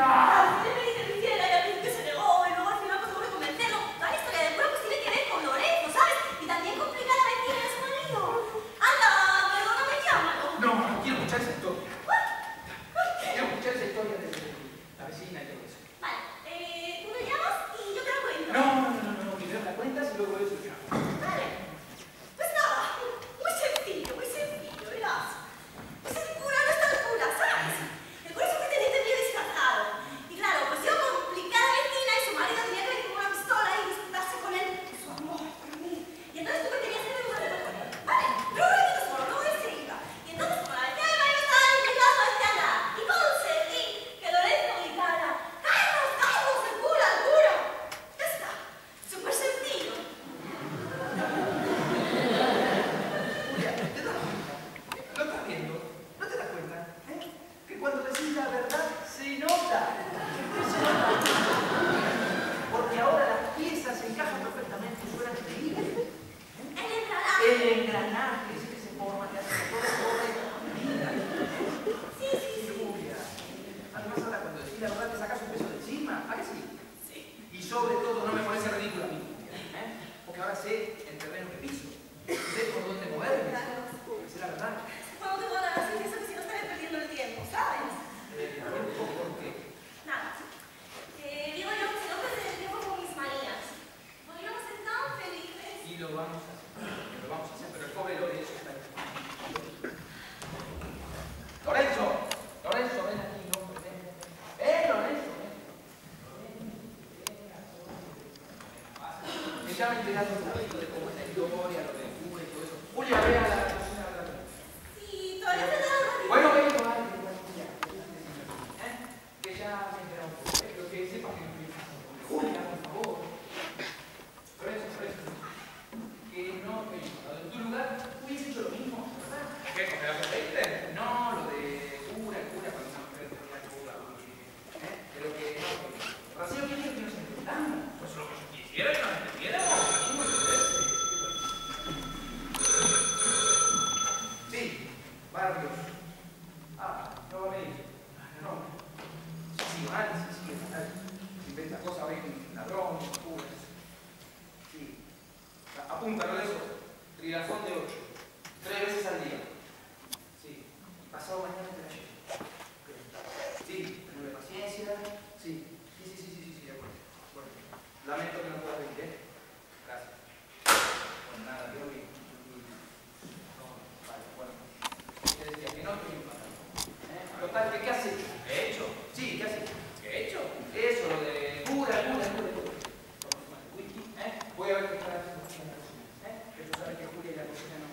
Voy a ver qué está haciendo. Que tú sabes que Julia y la cocina no.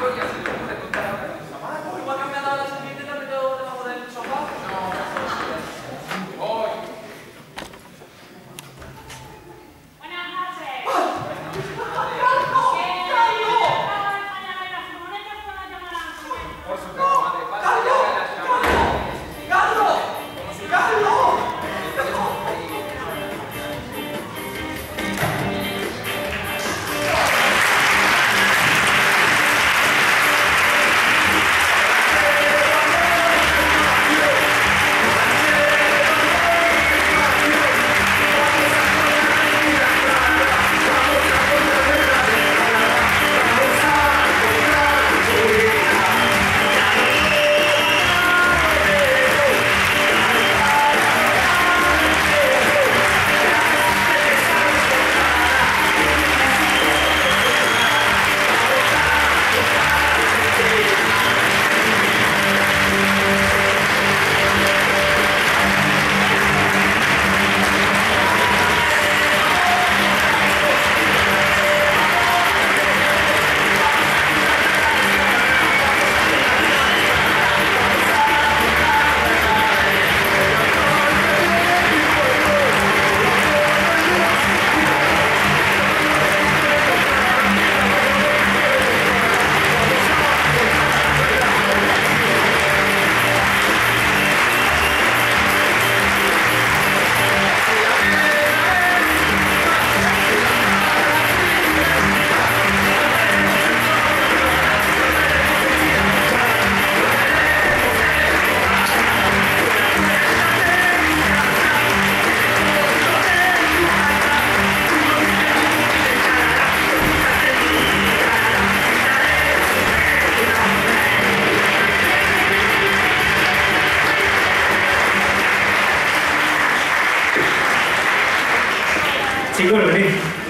Chicos, venid.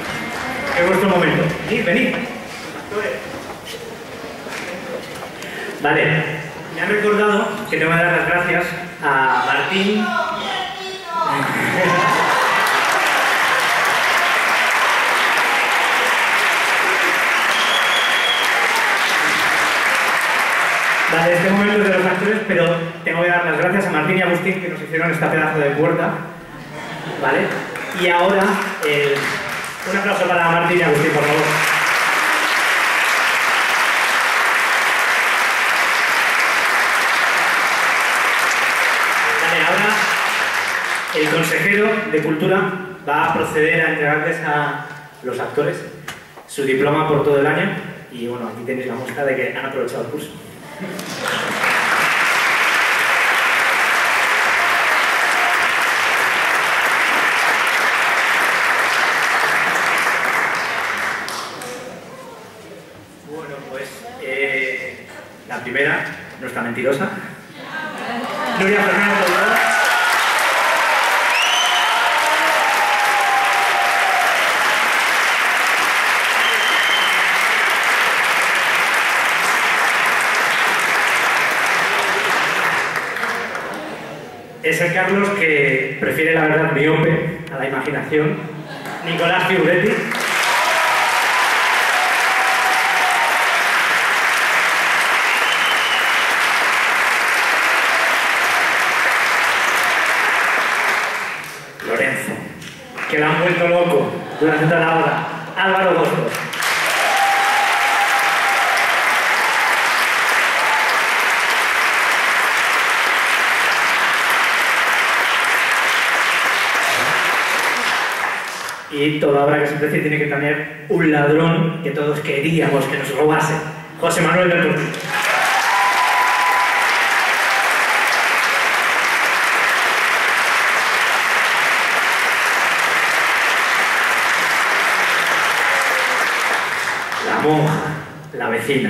Es vuestro momento. Venid. Vale. Me han recordado que tengo que dar las gracias a Martín. Vale, este momento es de los actores, pero tengo que dar las gracias a Martín y a Agustín que nos hicieron esta pedazo de puerta. ¿Vale? Y ahora, un aplauso para Martín y Agustín, por favor. Vale, ahora el consejero de Cultura va a proceder a entregarles a los actores su diploma por todo el año. Y bueno, aquí tenéis la muestra de que han aprovechado el curso. Bueno, pues la primera, nuestra mentirosa, Nuria Fernández. Es el Carlos que prefiere la verdad miope a la imaginación. Nicolás Fiuretti. Lorenzo, que la han vuelto loco durante toda la hora. Álvaro Bosco. Y toda obra que se precie tiene que tener un ladrón que todos queríamos que nos robase. José Manuel del Turco. La monja, la vecina.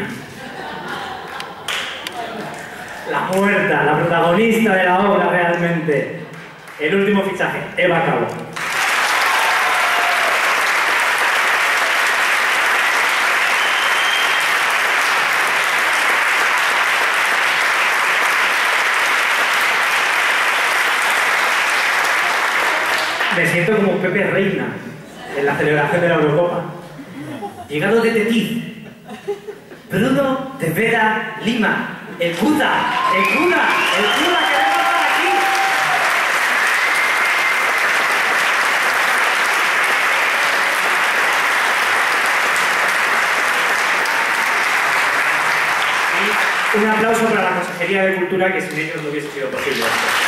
La muerta, la protagonista de la obra realmente. El último fichaje, Eva Cabo. Me siento como Pepe Reina en la celebración de la Eurocopa. Llegado de Tetín, Bruno de Vera Lima, el Cuda que venga por aquí. Y un aplauso para la Consejería de Cultura, que sin ellos no hubiese sido posible esto.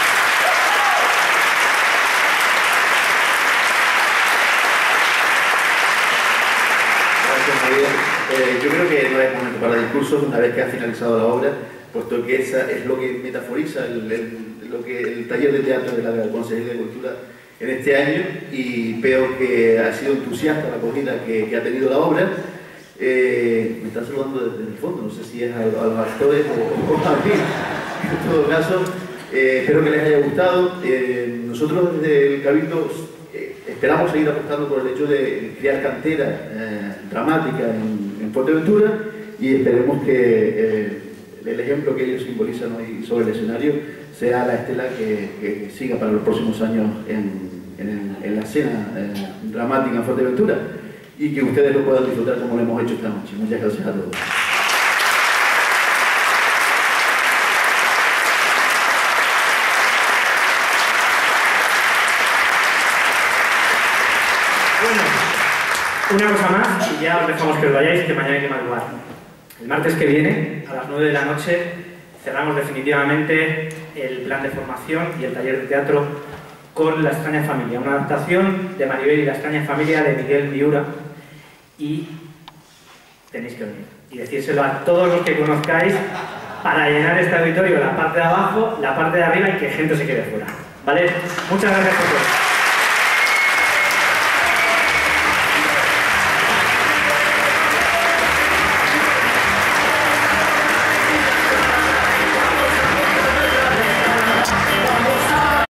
Yo creo que no es momento para discursos una vez que ha finalizado la obra, puesto que esa es lo que metaforiza el taller de teatro de la Consejería de Cultura en este año, y veo que ha sido entusiasta la acogida que ha tenido la obra. Me está saludando desde el fondo, no sé si es a los actores o a mí. En todo caso, espero que les haya gustado. Nosotros desde el Cabildo esperamos seguir apostando por el hecho de crear cantera dramática en Fuerteventura, y esperemos que el ejemplo que ellos simbolizan hoy sobre el escenario sea la estela que siga para los próximos años en la escena dramática en Fuerteventura, y que ustedes lo puedan disfrutar como lo hemos hecho esta noche. Muchas gracias a todos. Una cosa más, y ya os dejamos que os vayáis, que mañana hay que madrugar. El martes que viene, a las 9 de la noche, cerramos definitivamente el plan de formación y el taller de teatro con La extraña familia, una adaptación de Maribel y La extraña familia de Miguel Miura, y tenéis que venir y decírselo a todos los que conozcáis para llenar este auditorio, la parte de abajo, la parte de arriba, y que gente se quede fuera. ¿Vale? Muchas gracias por todo.